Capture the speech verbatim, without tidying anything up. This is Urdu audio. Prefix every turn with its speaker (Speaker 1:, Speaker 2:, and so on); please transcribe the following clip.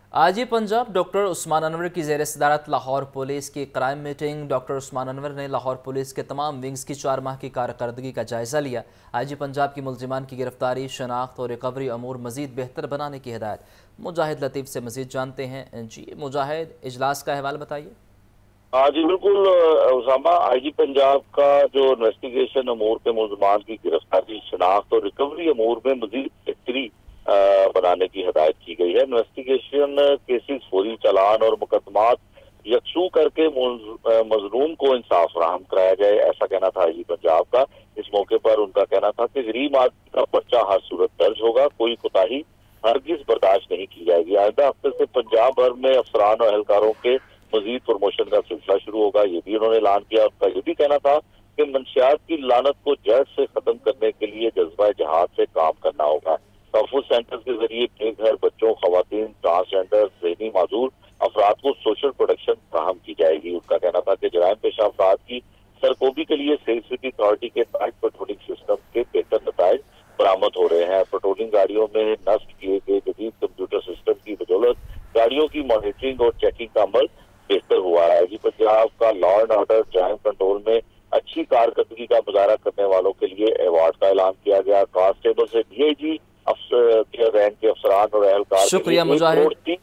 Speaker 1: آج ہی پنجاب ڈاکٹر عثمان انور کی زیر صدارت لاہور پولیس کی crime meeting. Doctor Usman Anwar نے لاہور پولیس کے تمام ونگز کی چار ماہ کی کارکردگی کا جائزہ لیا۔ آئی جی پنجاب کی ملزمان کی گرفتاری، شناخت اور ریکوری امور مزید بہتر بنانے کی ہدایت۔ مجاہد لطیف سے مزید جانتے ہیں۔ جی مجاہد، اجلاس کا احوال بتائیے۔
Speaker 2: ہاں جی بالکل اسامہ، آئی جی پنجاب کا جو انویسٹیگیشن امور کے ملزمان کی گرفتاری، شناخت اور ریکوری امور میں مزید بہتری بنانے کی ہدایت کی گئی ہے۔ انویسٹیگیشن کیسز، فوری چالان اور مقدمات یکسو کر کے مظلوم کو انصاف فراہم کرایا جائے، ایسا کہنا تھا آئی جی پنجاب کا۔ اس موقع پر ان کا کہنا تھا کہ غریب آدمی کا پرچہ ہر صورت درج ہوگا، کوئی کوتاہی ہرگز برداشت نہیں کی جائے گی۔ آئندہ ہفتے سے پنجاب بھر میں افسران اور اہلکاروں کے مزید پروموشن کا سلسلہ شروع ہوگا، یہ بھی انہوں نے اعلان کیا۔ ان کا یہ بھی کہنا تھا کہ منشیات کی لعنت کو جڑ سے ختم کرنے کے لیے جذبہ جہاد سے کام کرنا ہوگا۔ تحفظ سینٹر کے ذریعے بے گھر بچوں، خواتین، ٹرانسجینڈر، ذہنی معذور افراد کو سوشل پروٹیکشن فراہم کی جائے گی۔ ان کا کہنا تھا کہ جرائم پیشہ افراد کی سرکوبی کے لیے سیل سٹی اتھارٹی کے نائٹ پیٹرولنگ سسٹم کے بہتر نتائج برآمد ہو رہے ہیں۔ پیٹرولنگ گاڑیوں میں نصب کیے گئے جدید کمپیوٹر سسٹم کی بدولت گاڑیوں کی مانیٹرنگ اور چیکنگ کا عمل بہتر ہوا ہے۔ آئی جی پنجاب کا لا اینڈ آرڈر جرائم کنٹرول میں اچھی کارکردگی کا مظاہرہ کرنے والوں کے لیے ایوارڈ کا اعلان کیا گیا۔ کانسٹیبل سے ڈی آئی جی افسر کے رینک کے افسران اور اہلکار
Speaker 1: شکریہ مجاہد۔